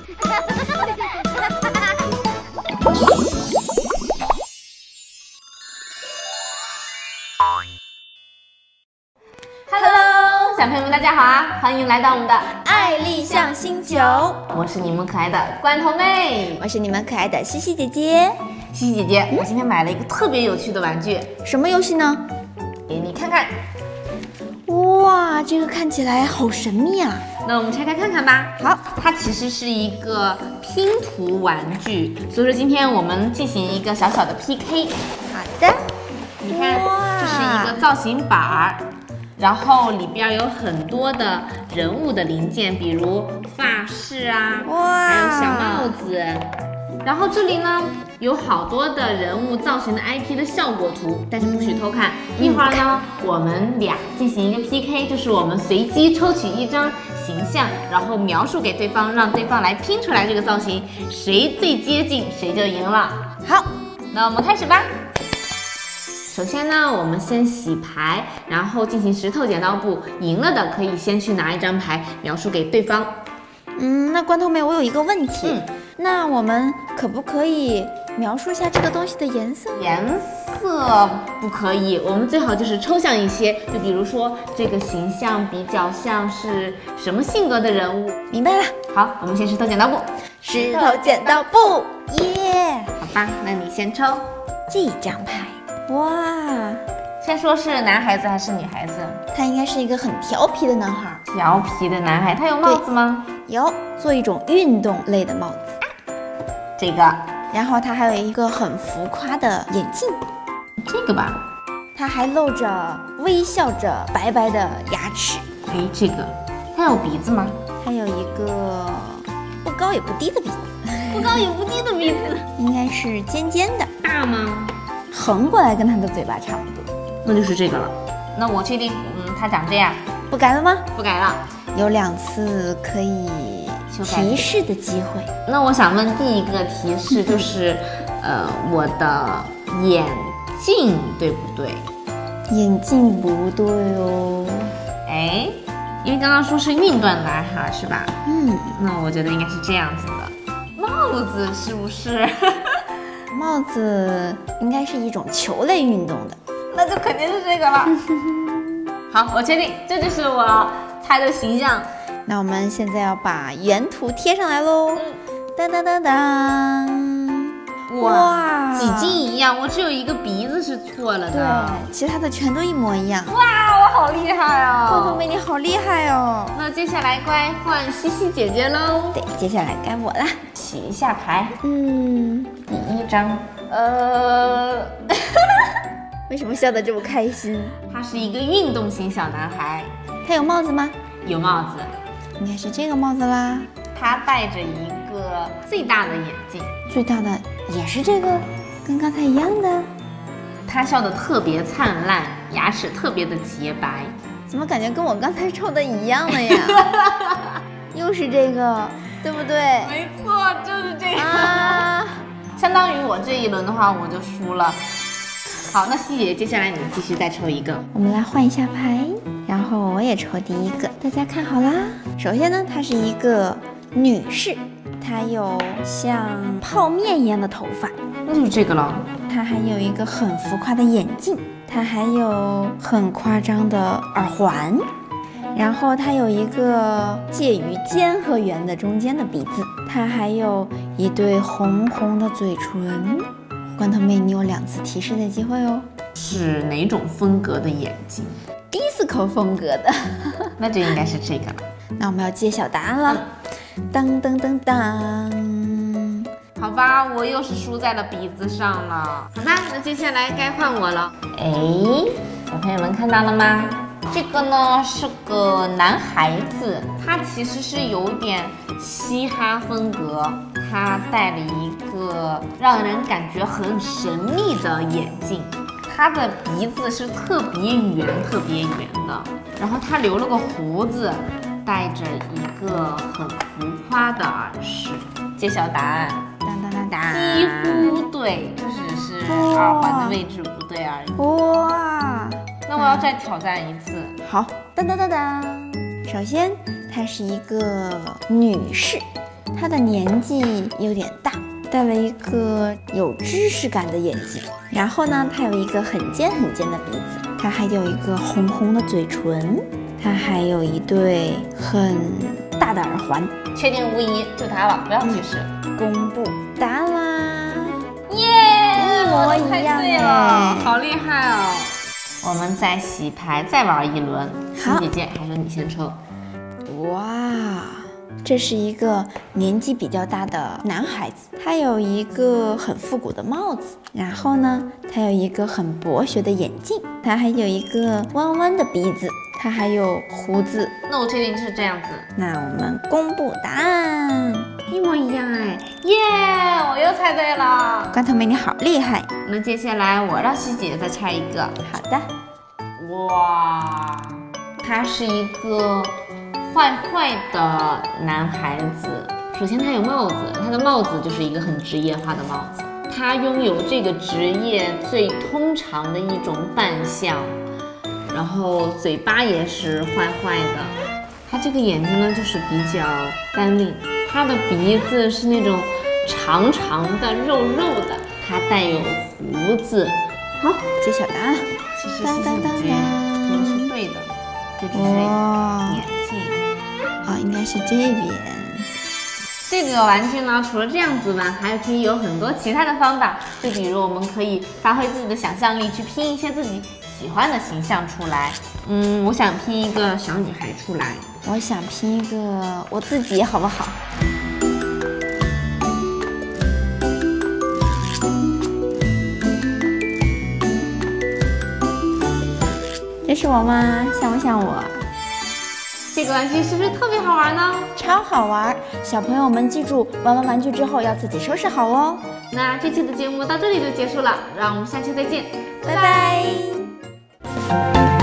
Hello， 小朋友们，大家好啊！欢迎来到我们的爱丽象星球， 我是你们可爱的罐头妹， 我是你们可爱的西西姐姐。 西西姐姐，我今天买了一个特别有趣的玩具， 什么游戏呢？ 给你看看。 哇，这个看起来好神秘啊！ 那我们拆开看看吧。 好， 它其实是一个拼图玩具，所以说今天我们进行一个小小的 PK。 好的， 你看，这是一个造型板儿，然后里边有很多的人物的零件，比如发饰啊，还有小帽子。然后这里呢有好多的人物造型的 IP 的效果图，但是不许偷看。一会儿呢，我们俩进行一个 PK， 就是我们随机抽取一张形象，然后描述给对方，让对方来拼出来这个造型，谁最接近谁就赢了。 好， 那我们开始吧。首先呢，我们先洗牌，然后进行石头剪刀布，赢了的可以先去拿一张牌，描述给对方。 那罐头妹，我有一个问题，那我们可不可以描述一下这个东西的颜色？ 颜色不可以，我们最好就是抽象一些，就比如说这个形象比较像是什么性格的人物。 明白了。 好，我们先石头剪刀布。 石头剪刀布，耶！ 好吧，那你先抽这张牌。哇， 先说是男孩子还是女孩子？ 他应该是一个很调皮的男孩。 调皮的男孩，他有帽子吗？ 有，做一种运动类的帽子。 这个。 然后他还有一个很浮夸的眼镜。 这个吧。 他还露着微笑着白白的牙齿。 哎，这个。他有鼻子吗？ 他有一个不高也不低的鼻子。 不高也不低的鼻子。 应该是尖尖的。 大吗？ 横过来跟他的嘴巴差不多。 那就是这个了。那我确定，它长这样。 不改了吗？不改了。有2次可以提示的机会。 那我想问第一个提示就是，我的眼镜对不对？ 眼镜不对哦。 哎，因为刚刚说是运动男孩是吧？那我觉得应该是这样子的。帽子是不是？ 帽子应该是一种球类运动的， 那就肯定是这个了。好，我确定，这就是我猜的形象。 那我们现在要把原图贴上来喽。当当当当！哇， 几近一样，我只有一个鼻子是错了的。 对，其他的全都一模一样。 哇，我好厉害哦！ 罐头妹，你好厉害哦！ 那接下来该换西西姐姐喽。 对，接下来该我啦。 洗一下牌。第一张。 为什么笑得这么开心？ 他是一个运动型小男孩。 他有帽子吗？ 有帽子。 应该是这个帽子啦。 他戴着一个最大的眼镜。 最大的也是这个，跟刚才一样的。 他笑得特别灿烂，牙齿特别的洁白。 怎么感觉跟我刚才抽的一样的呀？又是这个，对不对？ 没错，就是这个。相当于我这一轮的话，我就输了。好，那西姐，接下来你继续再抽一个。 我们来换一下牌，然后我也抽第一个，大家看好啦。首先呢，她是一个女士，她有像泡面一样的头发， 那就是这个了。 她还有一个很浮夸的眼镜，她还有很夸张的耳环，然后她有一个介于尖和圆的中间的鼻子，她还有一对红红的嘴唇。罐头妹，你有2次提示的机会哦。 是哪种风格的眼睛 ？disco 风格的。 那就应该是这个了。 那我们要揭晓答案了。当当当当。 好吧，我又是输在了鼻子上了。好吧，那接下来该换我了。哎，小朋友们看到了吗？这个呢是个男孩子，他其实是有点嘻哈风格。他戴了一个让人感觉很神秘的眼镜，他的鼻子是特别圆的，然后他留了个胡子，戴着一个很浮夸的耳饰。揭晓答案， 当当当当， 几乎对，就只是耳环的位置不对而已。 哇， 那我要再挑战一次。 好，当当当当。首先，她是一个女士， 他的年纪有点大，戴了一个有知识感的眼镜。然后呢，他有一个很尖很尖的鼻子，他还有一个红红的嘴唇，他还有一对很大的耳环。 确定无疑，就它了，不要解释。 公布答案啦！ 耶， 一模一样哎，好厉害哦！我们再洗牌，再玩一轮。 好， 姐姐还是你先抽。 哇，这是一个年纪比较大的男孩子，他有一个很复古的帽子，然后呢，他有一个很博学的眼镜，他还有一个弯弯的鼻子，他还有胡子。 那我确定是这样子。 那我们公布答案， 一模一样哎！耶，我又猜对了。 罐头妹你好厉害。 那接下来我让西姐再猜一个。 好的。 哇，他是一个坏坏的男孩子。首先他有帽子，他的帽子就是一个很职业化的帽子。他拥有这个职业最通常的一种扮相，然后嘴巴也是坏坏的。他这个眼睛呢就是比较单令，他的鼻子是那种长长的、肉肉的，他带有胡子。 好，揭晓答案。 其实西姐说的是对的，就只是眼镜啊，应该是这边。 这个玩具呢，除了这样子玩，还可以有很多其他的方法。就比如我们可以发挥自己的想象力，去拼一些自己喜欢的形象出来。我想拼一个小女孩出来。 我想拼一个我自己，好不好？这是我吗？像不像我？ 这个玩具是不是特别好玩呢？ 超好玩！小朋友们记住，玩完玩具之后要自己收拾好哦。 那这期的节目到这里就结束了，让我们下期再见， 拜拜。